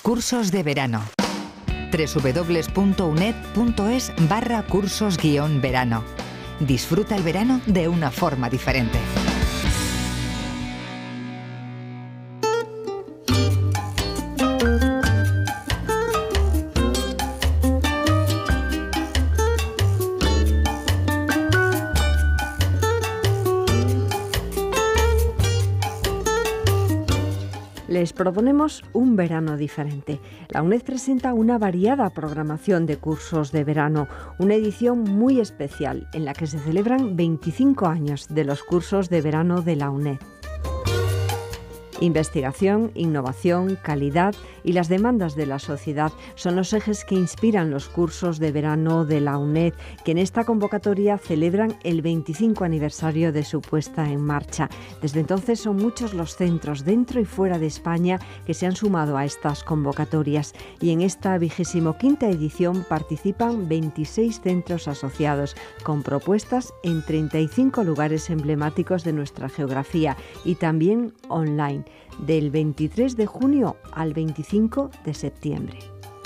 Cursos de verano. www.uned.es/cursos-verano. Disfruta el verano de una forma diferente. Les proponemos un verano diferente. La UNED presenta una variada programación de cursos de verano, una edición muy especial en la que se celebran 25 años de los cursos de verano de la UNED. Investigación, innovación, calidad y las demandas de la sociedad son los ejes que inspiran los cursos de verano de la UNED, que en esta convocatoria celebran el 25 aniversario de su puesta en marcha. Desde entonces son muchos los centros dentro y fuera de España que se han sumado a estas convocatorias, y en esta 25ª edición participan 26 centros asociados con propuestas en 35 lugares emblemáticos de nuestra geografía y también online, del 23 de junio al 25 de septiembre.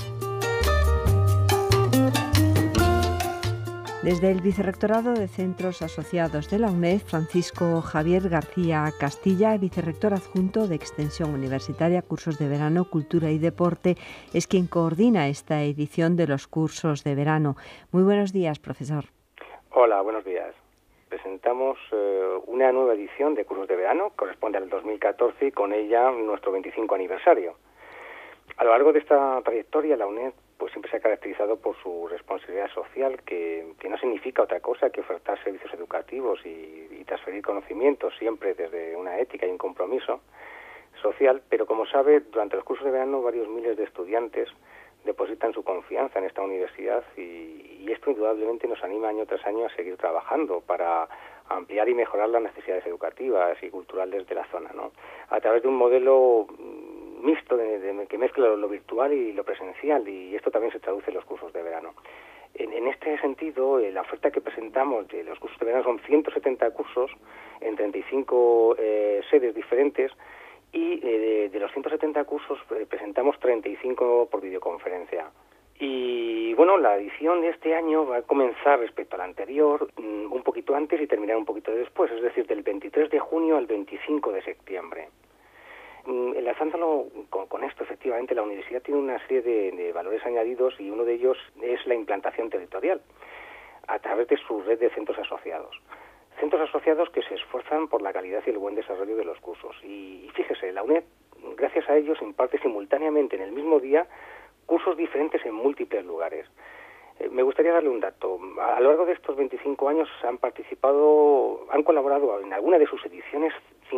Desde el Vicerrectorado de Centros Asociados de la UNED, Francisco Javier García Castilla, vicerrector adjunto de Extensión Universitaria, Cursos de Verano, Cultura y Deporte, es quien coordina esta edición de los cursos de verano. Muy buenos días, profesor. Hola, buenos días. Presentamos una nueva edición de cursos de verano, corresponde al 2014 y con ella nuestro 25 aniversario. A lo largo de esta trayectoria, la UNED pues siempre se ha caracterizado por su responsabilidad social, que no significa otra cosa que ofertar servicios educativos y transferir conocimientos, siempre desde una ética y un compromiso social, pero como sabe, durante los cursos de verano varios miles de estudiantes depositan su confianza en esta universidad y esto indudablemente nos anima año tras año a seguir trabajando para ampliar y mejorar las necesidades educativas y culturales de la zona, ¿no? A través de un modelo mixto que mezcla lo virtual y lo presencial, y esto también se traduce en los cursos de verano. En este sentido, la oferta que presentamos de los cursos de verano son 170 cursos en 35 sedes diferentes, y de los 170 cursos presentamos 35 por videoconferencia. Y bueno, la edición de este año va a comenzar respecto a la anterior un poquito antes y terminar un poquito después, es decir, del 23 de junio al 25 de septiembre. Enlazándolo con esto, efectivamente, la universidad tiene una serie de valores añadidos, y uno de ellos es la implantación territorial a través de su red de centros asociados. Centros asociados que se esfuerzan por la calidad y el buen desarrollo de los cursos. Y fíjese, la UNED, gracias a ellos, imparte simultáneamente en el mismo día cursos diferentes en múltiples lugares. Me gustaría darle un dato. A lo largo de estos 25 años han colaborado en alguna de sus ediciones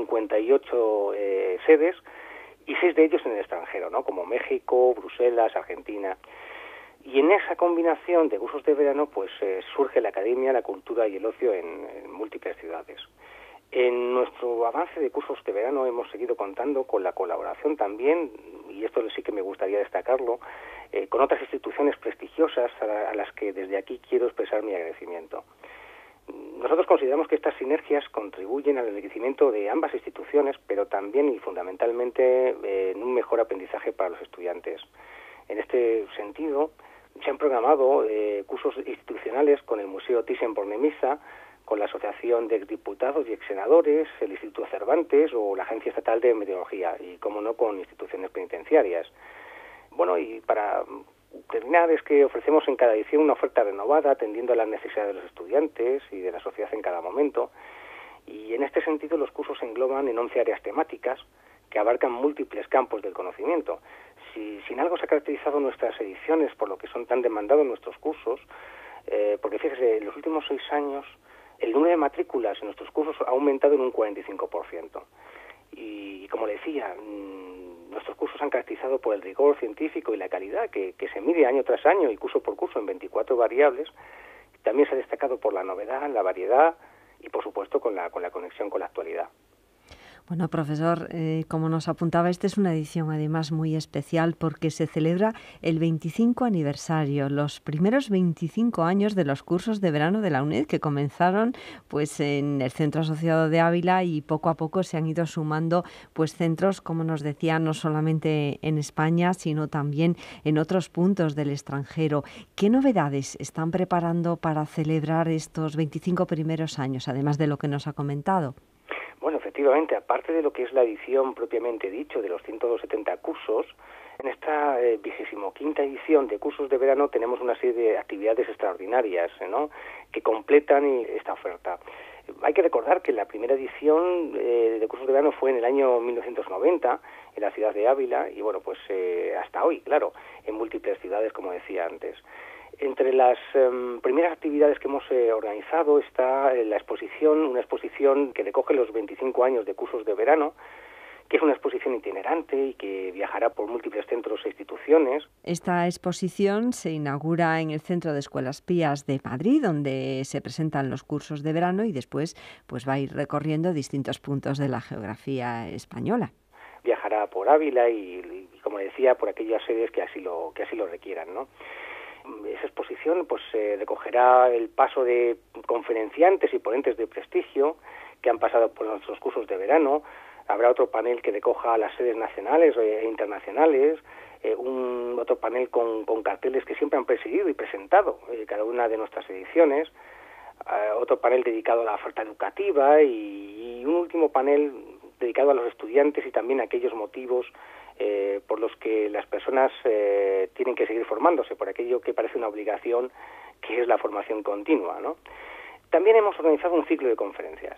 58 sedes, y 6 de ellos en el extranjero, ¿no? Como México, Bruselas, Argentina. Y en esa combinación de cursos de verano pues surge la academia, la cultura y el ocio en múltiples ciudades. En nuestro avance de cursos de verano hemos seguido contando con la colaboración también, y esto sí que me gustaría destacarlo, con otras instituciones prestigiosas a las que desde aquí quiero expresar mi agradecimiento. Nosotros consideramos que estas sinergias contribuyen al enriquecimiento de ambas instituciones, pero también y fundamentalmente en un mejor aprendizaje para los estudiantes. En este sentido, se han programado cursos institucionales con el Museo Thyssen-Bornemisza, con la Asociación de Exdiputados y Exsenadores, el Instituto Cervantes o la Agencia Estatal de Meteorología, y, como no, con instituciones penitenciarias. Bueno, y para terminar, es que ofrecemos en cada edición una oferta renovada, atendiendo a las necesidades de los estudiantes y de la sociedad en cada momento. Y en este sentido, los cursos se engloban en 11 áreas temáticas que abarcan múltiples campos del conocimiento. Si en algo se ha caracterizado nuestras ediciones por lo que son tan demandados nuestros cursos, porque fíjese, en los últimos 6 años el número de matrículas en nuestros cursos ha aumentado en un 45%. Y como le decía, nuestros cursos se han caracterizado por el rigor científico y la calidad que se mide año tras año y curso por curso en 24 variables. También se ha destacado por la novedad, la variedad y, por supuesto, con la conexión con la actualidad. Bueno, profesor, como nos apuntaba, esta es una edición además muy especial porque se celebra el 25 aniversario, los primeros 25 años de los cursos de verano de la UNED que comenzaron pues en el Centro Asociado de Ávila y poco a poco se han ido sumando pues centros, como nos decía, no solamente en España, sino también en otros puntos del extranjero. ¿Qué novedades están preparando para celebrar estos 25 primeros años, además de lo que nos ha comentado? Bueno, efectivamente, aparte de lo que es la edición propiamente dicho de los 170 cursos, en esta 25ª edición de cursos de verano tenemos una serie de actividades extraordinarias, ¿no?, que completan esta oferta. Hay que recordar que la primera edición de cursos de verano fue en el año 1990 en la ciudad de Ávila y bueno, pues hasta hoy, claro, en múltiples ciudades, como decía antes. Entre las primeras actividades que hemos organizado está una exposición que recoge los 25 años de cursos de verano, que es una exposición itinerante y que viajará por múltiples centros e instituciones. Esta exposición se inaugura en el Centro de Escuelas Pías de Madrid, donde se presentan los cursos de verano y después pues va a ir recorriendo distintos puntos de la geografía española. Viajará por Ávila y como decía, por aquellas sedes que así lo requieran, ¿no? Esa exposición pues recogerá el paso de conferenciantes y ponentes de prestigio que han pasado por nuestros cursos de verano. Habrá otro panel que recoja las sedes nacionales e internacionales, otro panel con carteles que siempre han presidido y presentado cada una de nuestras ediciones, otro panel dedicado a la oferta educativa y un último panel dedicado a los estudiantes y también a aquellos motivos por los que las personas tienen que seguir formándose, por aquello que parece una obligación, que es la formación continua, ¿no? También hemos organizado un ciclo de conferencias.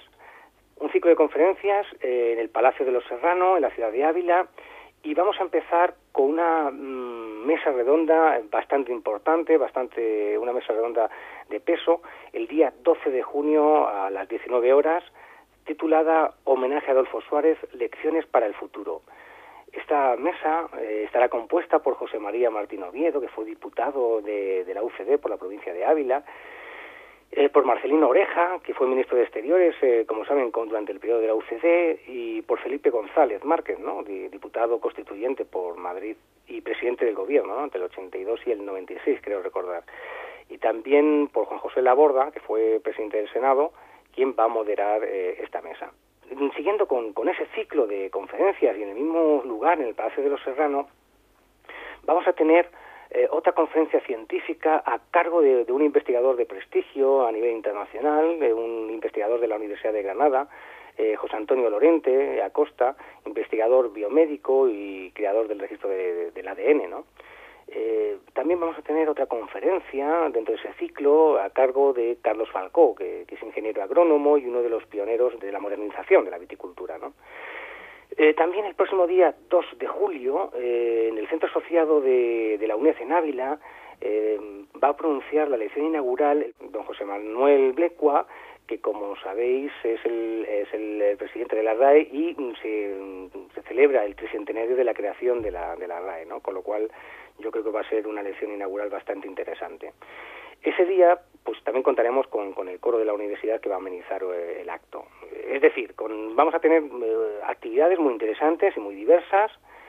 En el Palacio de los Serrano, en la ciudad de Ávila, y vamos a empezar con una mesa redonda bastante importante, una mesa redonda de peso, el día 12 de junio a las 19 horas, titulada Homenaje a Adolfo Suárez, Lecciones para el Futuro. Esta mesa estará compuesta por José María Martín Oviedo, que fue diputado de la UCD por la provincia de Ávila, por Marcelino Oreja, que fue ministro de Exteriores, como saben, durante el periodo de la UCD, y por Felipe González Márquez, ¿no?, diputado constituyente por Madrid y presidente del gobierno, ¿no?, entre el 82 y el 96, creo recordar. Y también por Juan José Laborda, que fue presidente del Senado, quien va a moderar esta mesa. Siguiendo con ese ciclo de conferencias y en el mismo lugar, en el Palacio de los Serrano, vamos a tener otra conferencia científica a cargo de un investigador de prestigio a nivel internacional, de un investigador de la Universidad de Granada, José Antonio Lorente Acosta, investigador biomédico y creador del registro del ADN, ¿no? También vamos a tener otra conferencia dentro de ese ciclo a cargo de Carlos Falcó, que es ingeniero agrónomo y uno de los pioneros de la modernización de la viticultura, ¿no? También el próximo día 2 de julio, en el Centro Asociado de la UNED en Ávila, va a pronunciar la lección inaugural don José Manuel Blecua, que como sabéis es el presidente de la RAE y se celebra el tricentenario de la creación de la RAE, ¿no? Con lo cual yo creo que va a ser una lección inaugural bastante interesante. Ese día pues también contaremos con el coro de la universidad que va a amenizar el acto. Es decir, vamos a tener actividades muy interesantes y muy diversas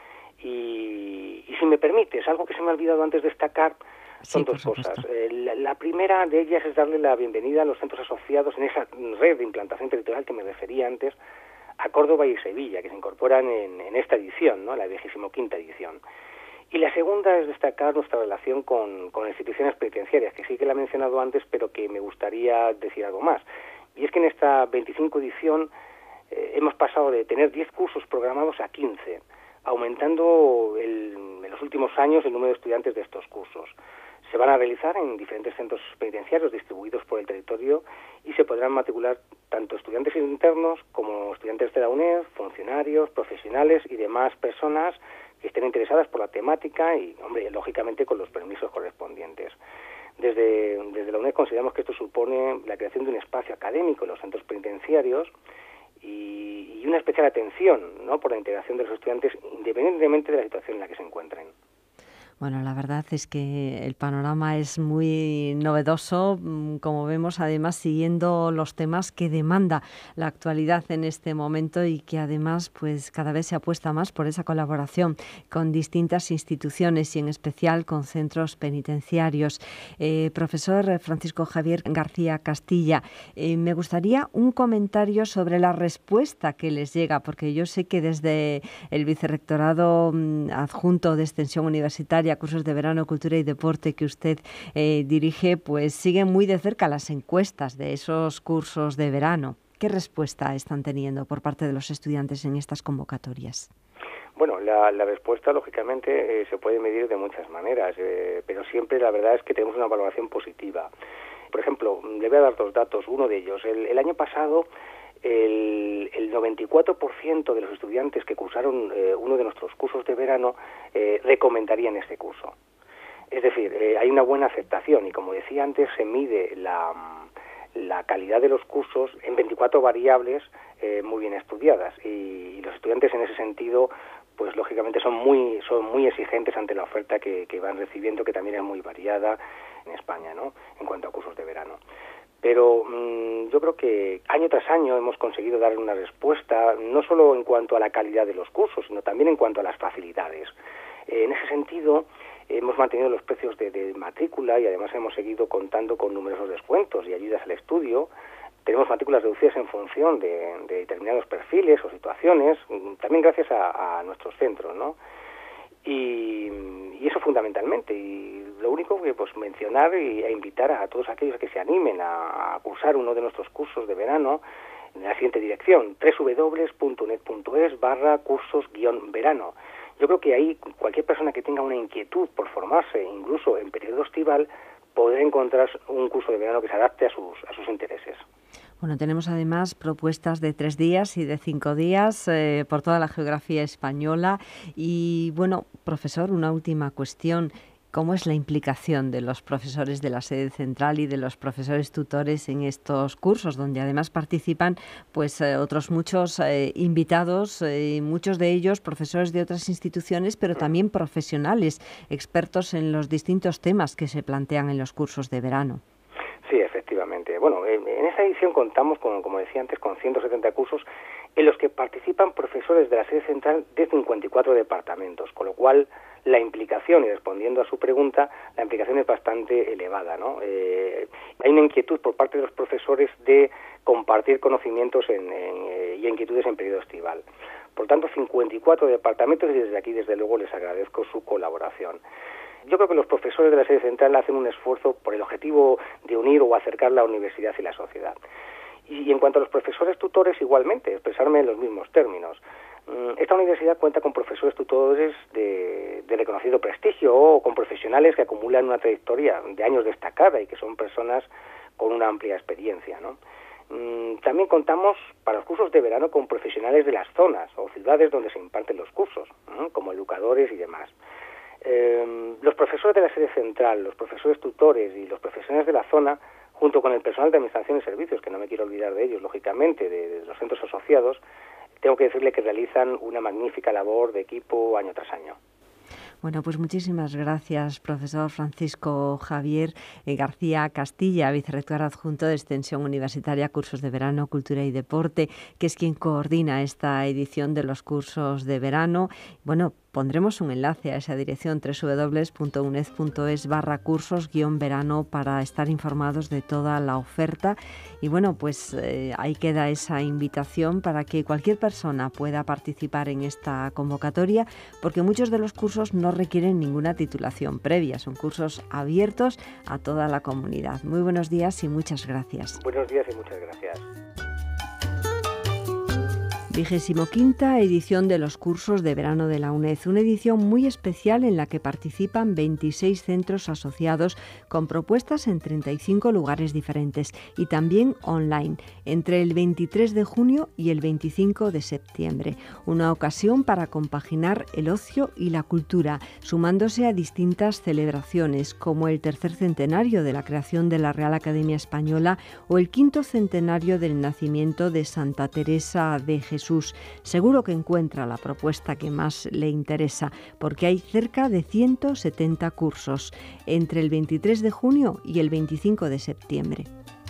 y si me permites, algo que se me ha olvidado antes destacar son dos cosas. La primera de ellas es darle la bienvenida a los centros asociados en esa red de implantación territorial que me refería antes, a Córdoba y Sevilla, que se incorporan en esta edición, ¿no?, la 25ª edición. Y la segunda es destacar nuestra relación con instituciones penitenciarias, que sí que la he mencionado antes, pero que me gustaría decir algo más. Y es que en esta 25 edición hemos pasado de tener 10 cursos programados a 15, aumentando en los últimos años el número de estudiantes de estos cursos. Se van a realizar en diferentes centros penitenciarios distribuidos por el territorio y se podrán matricular tanto estudiantes internos como estudiantes de la UNED, funcionarios, profesionales y demás personas que estén interesadas por la temática y, hombre, lógicamente con los permisos correspondientes. Desde la UNED consideramos que esto supone la creación de un espacio académico en los centros penitenciarios y una especial atención, ¿no?, por la integración de los estudiantes independientemente de la situación en la que se encuentren. Bueno, la verdad es que el panorama es muy novedoso, como vemos, además siguiendo los temas que demanda la actualidad en este momento y que además pues cada vez se apuesta más por esa colaboración con distintas instituciones y en especial con centros penitenciarios. Profesor Francisco Javier García Castilla, me gustaría un comentario sobre la respuesta que les llega, porque yo sé que desde el Vicerrectorado Adjunto de Extensión Universitaria, Cursos de Verano, Cultura y Deporte que usted dirige, pues siguen muy de cerca las encuestas de esos cursos de verano. ¿Qué respuesta están teniendo por parte de los estudiantes en estas convocatorias? Bueno, la respuesta, lógicamente, se puede medir de muchas maneras, pero siempre la verdad es que tenemos una valoración positiva. Por ejemplo, le voy a dar dos datos. Uno de ellos, el año pasado, el 94% de los estudiantes que cursaron uno de nuestros cursos de verano recomendarían este curso. Es decir, hay una buena aceptación y, como decía antes, se mide la calidad de los cursos en 24 variables muy bien estudiadas y los estudiantes en ese sentido pues lógicamente son muy exigentes ante la oferta que van recibiendo, que también es muy variada en España, ¿no?, en cuanto a cursos de verano. Pero yo creo que año tras año hemos conseguido dar una respuesta, no solo en cuanto a la calidad de los cursos, sino también en cuanto a las facilidades. En ese sentido, hemos mantenido los precios de matrícula y además hemos seguido contando con numerosos descuentos y ayudas al estudio. Tenemos matrículas reducidas en función de determinados perfiles o situaciones, también gracias a nuestros centros, ¿no? Y eso fundamentalmente. Y lo único que pues mencionar e invitar a todos aquellos que se animen a cursar uno de nuestros cursos de verano en la siguiente dirección: www.unet.es/cursos-verano. Yo creo que ahí cualquier persona que tenga una inquietud por formarse, incluso en periodo estival, podrá encontrar un curso de verano que se adapte a sus intereses. Bueno, tenemos además propuestas de 3 días y de 5 días por toda la geografía española. Y bueno, profesor, una última cuestión. ¿Cómo es la implicación de los profesores de la sede central y de los profesores tutores en estos cursos, donde además participan pues otros muchos invitados, muchos de ellos profesores de otras instituciones, pero también profesionales, expertos en los distintos temas que se plantean en los cursos de verano? Sí, efectivamente. Bueno, en esta edición contamos, como decía antes, con 170 cursos en los que participan profesores de la sede central de 54 departamentos, con lo cual la implicación, y respondiendo a su pregunta, la implicación es bastante elevada, ¿no? Hay una inquietud por parte de los profesores de compartir conocimientos y inquietudes en periodo estival. Por tanto, 54 departamentos y desde aquí, desde luego, les agradezco su colaboración. Yo creo que los profesores de la sede central hacen un esfuerzo por el objetivo de unir o acercar la universidad y la sociedad. Y en cuanto a los profesores tutores, igualmente, expresarme en los mismos términos. Esta universidad cuenta con profesores tutores de reconocido prestigio o con profesionales que acumulan una trayectoria de años destacada y que son personas con una amplia experiencia, ¿no? También contamos para los cursos de verano con profesionales de las zonas o ciudades donde se imparten los cursos, como educadores y demás. Los profesores de la sede central, los profesores tutores y los profesionales de la zona, junto con el personal de administración y servicios, que no me quiero olvidar de ellos, lógicamente, de los centros asociados, tengo que decirle que realizan una magnífica labor de equipo año tras año. Bueno, pues muchísimas gracias, profesor Francisco Javier García Castilla, vicerrector adjunto de Extensión Universitaria, Cursos de Verano, Cultura y Deporte, que es quien coordina esta edición de los cursos de verano. Bueno, pondremos un enlace a esa dirección, www.uned.es/cursos-verano, para estar informados de toda la oferta. Y bueno, pues ahí queda esa invitación para que cualquier persona pueda participar en esta convocatoria, porque muchos de los cursos no requieren ninguna titulación previa, son cursos abiertos a toda la comunidad. Muy buenos días y muchas gracias. Buenos días y muchas gracias. 25ª edición de los cursos de verano de la UNED, una edición muy especial en la que participan 26 centros asociados con propuestas en 35 lugares diferentes y también online, entre el 23 de junio y el 25 de septiembre. Una ocasión para compaginar el ocio y la cultura, sumándose a distintas celebraciones como el tercer centenario de la creación de la Real Academia Española o el quinto centenario del nacimiento de Santa Teresa de Jesús. Jesús. Seguro que encuentra la propuesta que más le interesa, porque hay cerca de 170 cursos entre el 23 de junio y el 25 de septiembre.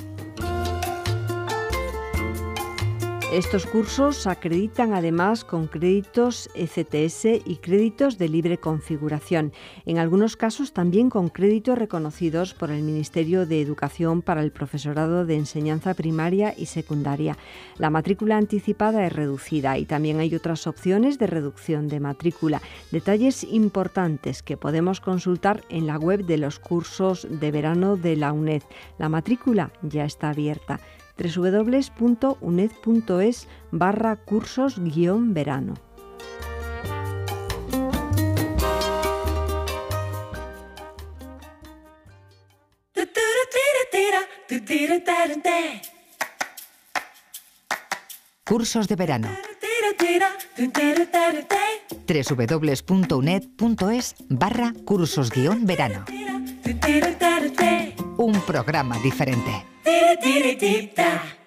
Estos cursos acreditan además con créditos ECTS y créditos de libre configuración, en algunos casos también con créditos reconocidos por el Ministerio de Educación para el profesorado de enseñanza primaria y secundaria. La matrícula anticipada es reducida y también hay otras opciones de reducción de matrícula. Detalles importantes que podemos consultar en la web de los cursos de verano de la UNED. La matrícula ya está abierta. www.uned.es/cursos-verano. Cursos de verano. www.uned.es/cursos-verano. Un programa diferente.